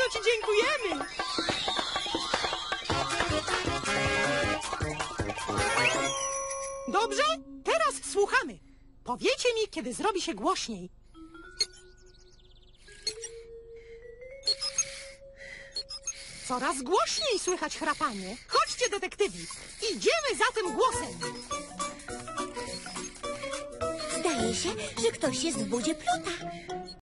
ci dziękujemy. Dobrze? Teraz słuchamy. Powiecie mi, kiedy zrobi się głośniej. Coraz głośniej słychać chrapanie. Chodźcie, detektywi. Idziemy za tym głosem. Zdaje się, że ktoś jest w budzie Pluta.